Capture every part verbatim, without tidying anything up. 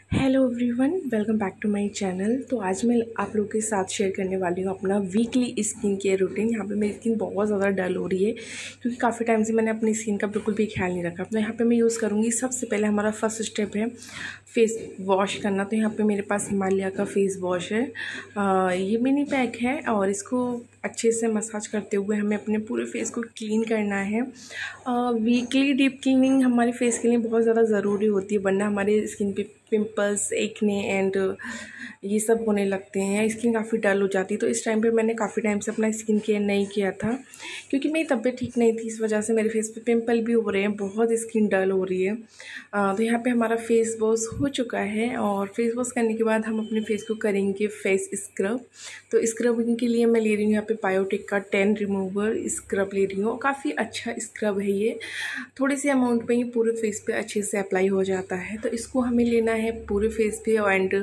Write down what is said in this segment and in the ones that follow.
Hello everyone, welcome back to my channel. तो आज मैं आप लोगों के साथ शेयर करने वाली हूँ अपना वीकली स्किन केयर रूटीन। यहाँ पे मेरी स्किन बहुत ज़्यादा डल हो रही है क्योंकि काफ़ी टाइम से मैंने अपनी स्किन का बिल्कुल भी ख्याल नहीं रखा। तो यहाँ पे मैं यूज़ करूँगी, सबसे पहले हमारा फर्स्ट स्टेप है फेस वॉश करना। तो यहाँ पे मेरे पास हिमालय का फेस वॉश है, आ, ये मिनी पैक है और इसको अच्छे से मसाज करते हुए हमें अपने पूरे फेस को क्लीन करना है। वीकली डीप क्लीनिंग हमारे फेस के लिए बहुत ज़्यादा ज़रूरी होती है, वरना हमारे स्किन पे पिंपल्स, एक्ने एंड ये सब होने लगते हैं, स्किन काफ़ी डल हो जाती है। तो इस टाइम पे मैंने काफ़ी टाइम से अपना स्किन केयर नहीं किया था क्योंकि मेरी तबीयत ठीक नहीं थी, इस वजह से मेरे फेस पे पिंपल भी हो रहे हैं, बहुत स्किन डल हो रही है। आ, तो यहाँ पे हमारा फेस वॉश हो चुका है और फेस वॉश करने के बाद हम अपने फेस को करेंगे फेस स्क्रब। तो स्क्रबिंग के लिए मैं ले रही हूँ यहाँ पे बायोटिक का टेन रिमूवर स्क्रब ले रही हूँ। काफ़ी अच्छा स्क्रब है ये, थोड़ी सी अमाउंट में ही पूरे फेस पे अच्छे से अप्लाई हो जाता है। तो इसको हमें लेना है पूरे फेस पे एंड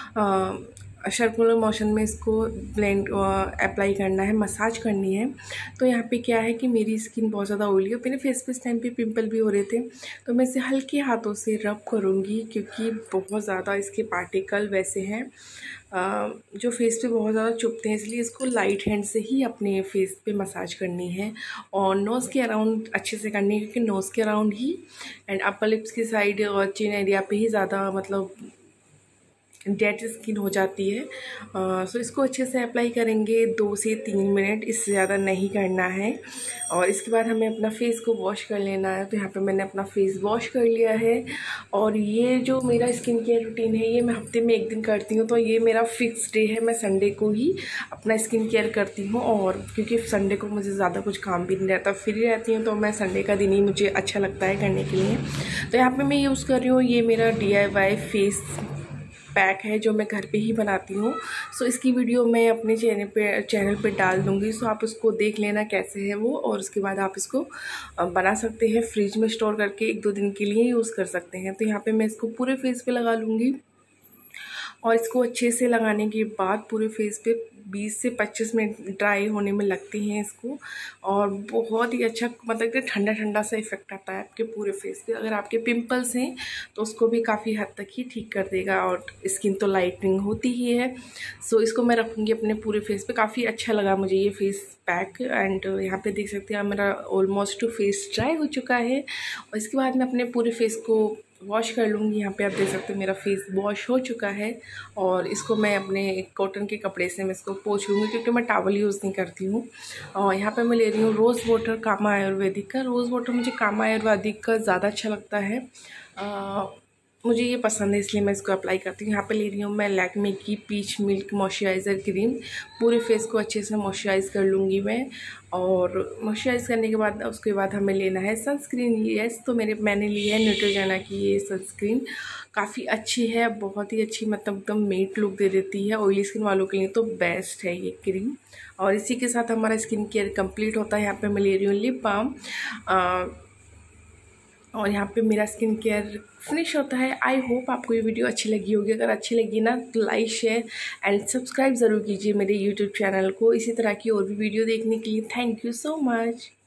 सर्कुलर मोशन में इसको ब्लेंड अप्लाई करना है, मसाज करनी है। तो यहाँ पे क्या है कि मेरी स्किन बहुत ज़्यादा ऑयली है, मेरे फेस पे इस टाइम पे पिंपल भी हो रहे थे, तो मैं इसे हल्के हाथों से रब करूँगी क्योंकि बहुत ज़्यादा इसके पार्टिकल वैसे हैं जो फेस पे बहुत ज़्यादा चुभते हैं, इसलिए इसको लाइट हैंड से ही अपने फेस पे मसाज करनी है और नोज़ के अराउंड अच्छे से करनी है क्योंकि नोज़ के अराउंड ही एंड अपर लिप्स की साइड और चिन एरिया पे ही ज़्यादा मतलब डेड स्किन हो जाती है। सो uh, इसको अच्छे से अप्लाई करेंगे दो से तीन मिनट, इससे ज़्यादा नहीं करना है। और इसके बाद हमें अपना फेस को वॉश कर लेना है। तो यहाँ पे मैंने अपना फेस वॉश कर लिया है और ये जो मेरा स्किन केयर रूटीन है ये मैं हफ्ते में एक दिन करती हूँ। तो ये मेरा फिक्स डे है, मैं संडे को ही अपना स्किन केयर करती हूँ और क्योंकि संडे को मुझे ज़्यादा कुछ काम भी नहीं रहता, फ्री रहती हूँ, तो मैं संडे का दिन ही मुझे अच्छा लगता है करने के लिए। तो यहाँ पर मैं यूज़ कर रही हूँ, ये मेरा D I Y face pack है जो मैं घर पे ही बनाती हूँ। सो इसकी वीडियो मैं अपने चैनल पे चैनल पे डाल दूँगी, सो आप उसको देख लेना कैसे है वो, और उसके बाद आप इसको बना सकते हैं, फ्रिज में स्टोर करके एक दो दिन के लिए यूज़ कर सकते हैं। तो यहाँ पे मैं इसको पूरे फेस पे लगा लूँगी और इसको अच्छे से लगाने के बाद पूरे फेस पे बीस से पच्चीस मिनट ड्राई होने में लगती हैं इसको, और बहुत ही अच्छा मतलब कि ठंडा ठंडा सा इफेक्ट आता है आपके पूरे फेस पे। अगर आपके पिंपल्स हैं तो उसको भी काफ़ी हद तक ही ठीक कर देगा और स्किन तो लाइटनिंग होती ही है। सो इसको मैं रखूँगी अपने पूरे फेस पे। काफ़ी अच्छा लगा मुझे ये फेस पैक एंड यहाँ पे देख सकते हैं मेरा ऑलमोस्ट फेस ड्राई हो चुका है। और इसके बाद मैं अपने पूरे फेस को वॉश कर लूँगी। यहाँ पे आप देख सकते हैं मेरा फेस वॉश हो चुका है और इसको मैं अपने कॉटन के कपड़े से मैं इसको पोंछ लूँगी क्योंकि मैं टॉवल यूज़ नहीं करती हूँ। और यहाँ पे मैं ले रही हूँ रोज़ वाटर कामा आयुर्वेदिक का। रोज़ वाटर मुझे कामा आयुर्वेदिक का ज़्यादा अच्छा लगता है, आ, मुझे ये पसंद है इसलिए मैं इसको अप्लाई करती हूँ। यहाँ पे ले रही हूँ मैं लैक्मे की पीच मिल्क मॉइस्चराइज़र क्रीम। पूरे फेस को अच्छे से मॉइस्चराइज़ कर लूँगी मैं, और मॉइस्चराइज़ करने के बाद उसके बाद हमें लेना है सनस्क्रीन। यस, तो मेरे मैंने ली है न्यूट्रोजेना की ये सनस्क्रीन, काफ़ी अच्छी है, बहुत ही अच्छी, मतलब एकदम मेट लुक दे देती है। ऑयली स्किन वालों के लिए तो बेस्ट है ये क्रीम। और इसी के साथ हमारा स्किन केयर कंप्लीट होता है। यहाँ पे मैं ले रही हूँ लिप बाम और यहाँ पे मेरा स्किन केयर फिनिश होता है। आई होप आपको ये वीडियो अच्छी लगी होगी। अगर अच्छी लगी ना तो लाइक शेयर एंड सब्सक्राइब ज़रूर कीजिए मेरे यूट्यूब चैनल को, इसी तरह की और भी वीडियो देखने के लिए। Thank you so much.